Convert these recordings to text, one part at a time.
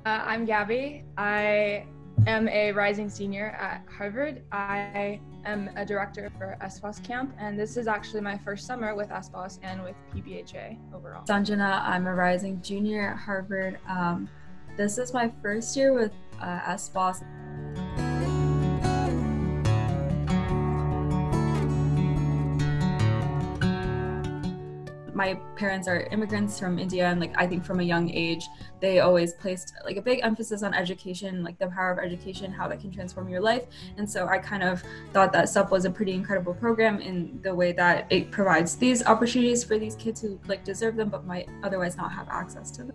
I'm Gabby. I am a rising senior at Harvard. I am a director for Sbos camp, and this is actually my first summer with Sbos and with PBHA overall. Sanjana, I'm a rising junior at Harvard. This is my first year with Sbos. My parents are immigrants from India, and I think from a young age they always placed a big emphasis on education, the power of education, how that can transform your life. And so I kind of thought that Sbos was a pretty incredible program in the way that it provides these opportunities for these kids who deserve them but might otherwise not have access to them.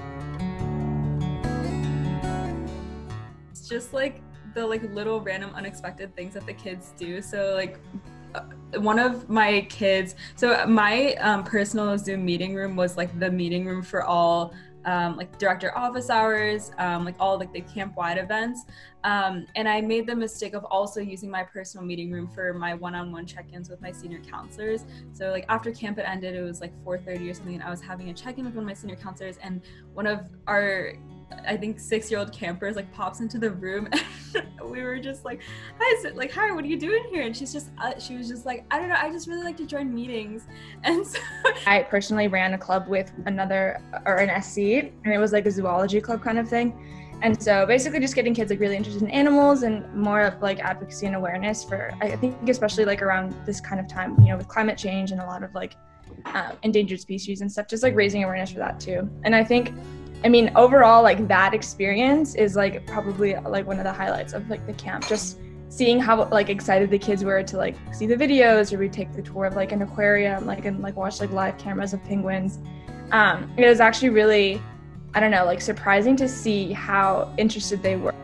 It's just the little random unexpected things that the kids do. So one of my kids, so my personal Zoom meeting room was the meeting room for all director office hours, all the camp-wide events, and I made the mistake of also using my personal meeting room for my one-on-one check-ins with my senior counselors. So after camp had ended, it was 4:30 or something, and I was having a check-in with one of my senior counselors, and one of our, I think, 6-year-old campers pops into the room, and we were just hi, what are you doing here? And she was just I don't know, I just really like to join meetings. And so I personally ran a club with an SC, and it was a zoology club kind of thing. And so basically just getting kids really interested in animals and more of advocacy and awareness for, I think, especially around this kind of time, with climate change and a lot of endangered species and stuff, just raising awareness for that too. And I think, overall, that experience is probably one of the highlights of the camp. Just seeing how excited the kids were to see the videos, or we take the tour of an aquarium, and watch live cameras of penguins. It was actually really, I don't know, surprising to see how interested they were.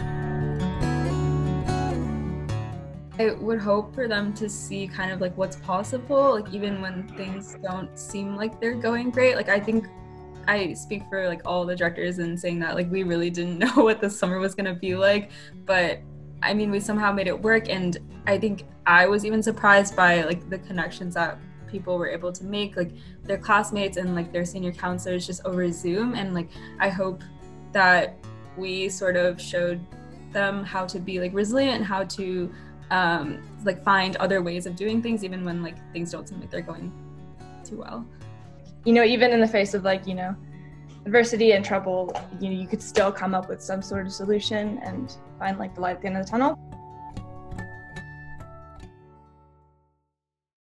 I would hope for them to see kind of what's possible, even when things don't seem like they're going great. I think I speak for all the directors in saying that we really didn't know what the summer was going to be like, but we somehow made it work. And I think I was even surprised by the connections that people were able to make, their classmates and their senior counselors, just over Zoom. And I hope that we sort of showed them how to be resilient and how to find other ways of doing things, even when things don't seem like they're going too well. Even in the face of adversity and trouble, you could still come up with some sort of solution and find the light at the end of the tunnel.